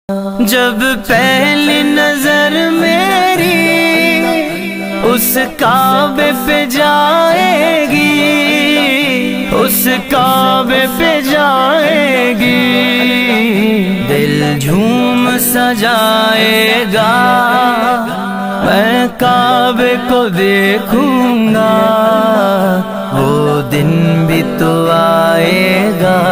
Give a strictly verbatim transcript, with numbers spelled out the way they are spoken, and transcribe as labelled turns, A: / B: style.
A: जब पहली नजर मेरी उस काबे पे जाएगी, उस काबे पे जाएगी, दिल झूम सजाएगा, मैं काबे को देखूंगा, वो दिन भी तो आएगा।